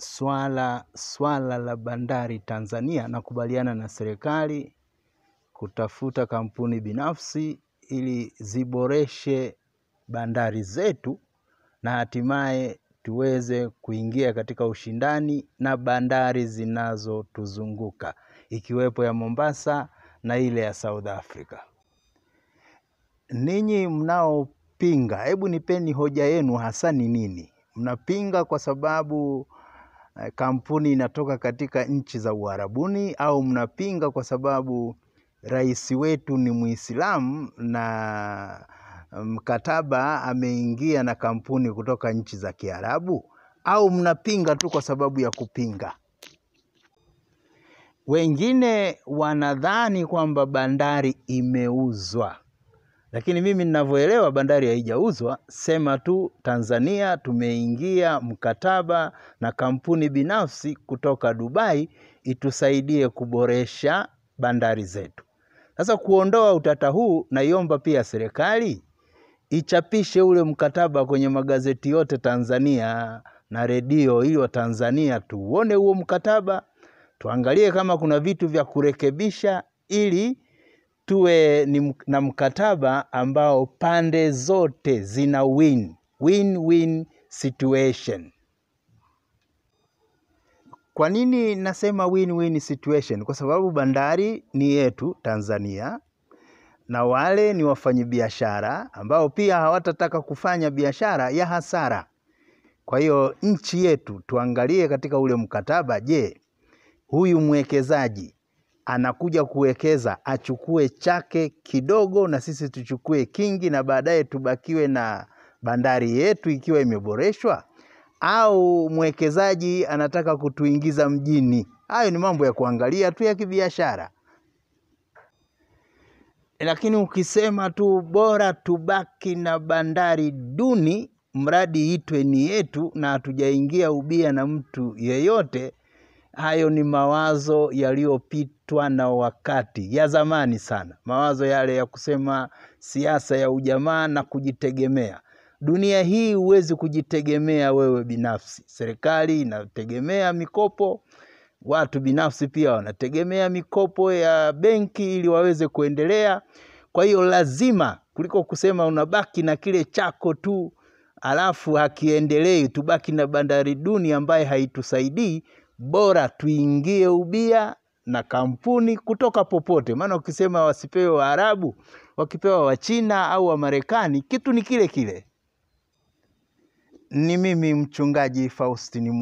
swala la bandari Tanzania, nakubaliana na serikali kutafuta kampuni binafsi ili ziboreshe bandari zetu na hatimaye tuweze kuingia katika ushindani na bandari zinazotuzunguka ikiwepo ya Mombasa na ile ya South Africa. Ninyi mnaopinga, hebu nipeni hoja yenu hasa ni nini? Mnapinga kwa sababu kampuni inatoka katika nchi za Uarabuni, au mnapinga kwa sababu rais wetu ni Muislamu na mkataba ameingia na kampuni kutoka nchi za Kiarabu, au mnapinga tu kwa sababu ya kupinga? Wengine wanadhani kwamba bandari imeuzwa, lakini mimi ninavyoelewa bandari haijauzwa. Sema tu Tanzania tumeingia mkataba na kampuni binafsi kutoka Dubai itusaidie kuboresha bandari zetu. Sasa kuondoa utata huu, naiomba pia serikali ichapishe ule mkataba kwenye magazeti yote Tanzania na redio, ili wa Tanzania tuone huo mkataba, tuangalie kama kuna vitu vya kurekebisha, ili tuwe na mkataba ambao pande zote zina win-win situation. Kwa nini nasema win-win situation? Kwa sababu bandari ni yetu Tanzania, na wale ni wafanyabiashara ambao pia hawatataka kufanya biashara ya hasara. Kwa hiyo nchi yetu tuangalie katika ule mkataba, je, huyu mwekezaji anakuja kuwekeza achukue chake kidogo na sisi tuchukue kingi, na baadaye tubakiwe na bandari yetu ikiwa imeboreshwa, au mwekezaji anataka kutuingiza mjini? Hayo ni mambo ya kuangalia tu ya kibiashara. Lakini ukisema tu bora tubaki na bandari duni, mradi itwe ni yetu na hatujaingia ubia na mtu yeyote, hayo ni mawazo yaliyopitwa na wakati, ya zamani sana. Mawazo yale ya kusema siasa ya ujamaa na kujitegemea. Dunia hii huwezi kujitegemea wewe binafsi. Serikali inategemea mikopo, watu binafsi pia wanategemea mikopo ya benki ili waweze kuendelea. Kwa hiyo lazima, kuliko kusema unabaki na kile chako tu alafu hakiendelei, tubaki na bandari duni ambaye haitusaidii, bora tuingie ubia na kampuni kutoka popote. Maana ukisema wasipewe Waarabu, wakipewa Wachina au wa Marekani, kitu ni kile kile. Ni mimi mchungaji Faustini.